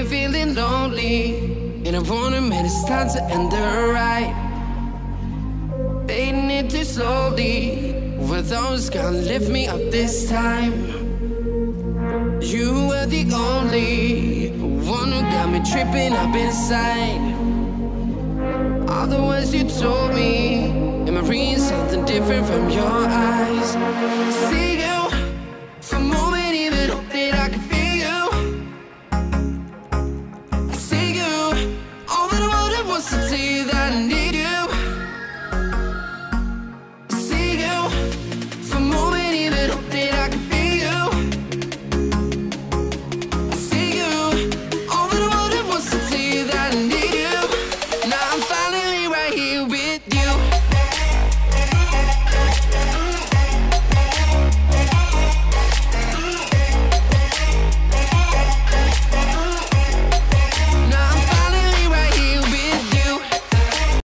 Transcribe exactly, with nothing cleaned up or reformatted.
ain't feeling lonely, and I wanna admit it's time to end the ride. Fading it too slowly, were those gonna lift me up this time? You were the only one who got me tripping up inside. All the words you told me, am I reading something different from your eyes? See